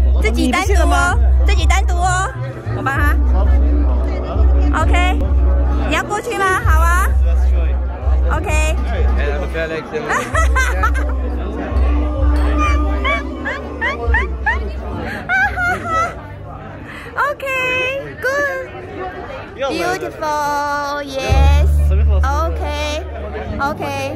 自己单独哦，自己单独哦，我帮他。OK， 你要过去吗？好啊。OK。Okay, good, beautiful, yes. Okay, okay,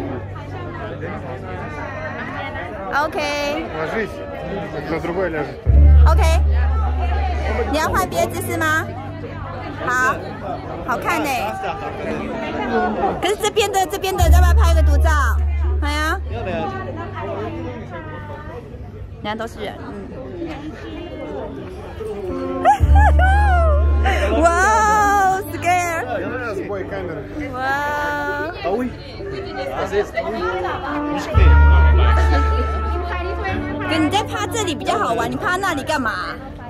okay. Ложись, на другой ляжет. OK， 你要换别的姿势吗？好，好看呢。可是这边的要不要拍个独照？哎呀，人家都是人，哇 ，scare！ 哇！可你在趴这里比较好玩，你趴那里干嘛？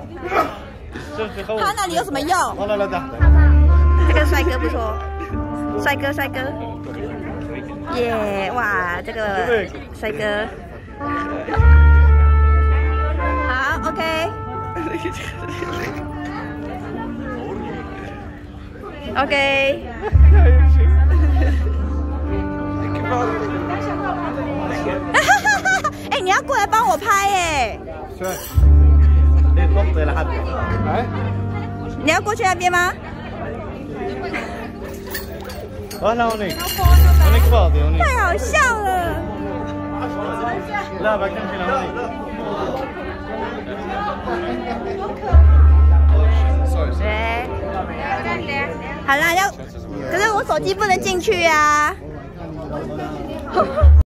趴那里有什么用？这个帅哥不错，帅哥，耶！哇，这个帅哥，好 ，OK。OK。哎，你要过来帮我拍哎！你要过去那边吗？太好笑了！对，好啦，可是我手机不能进去啊。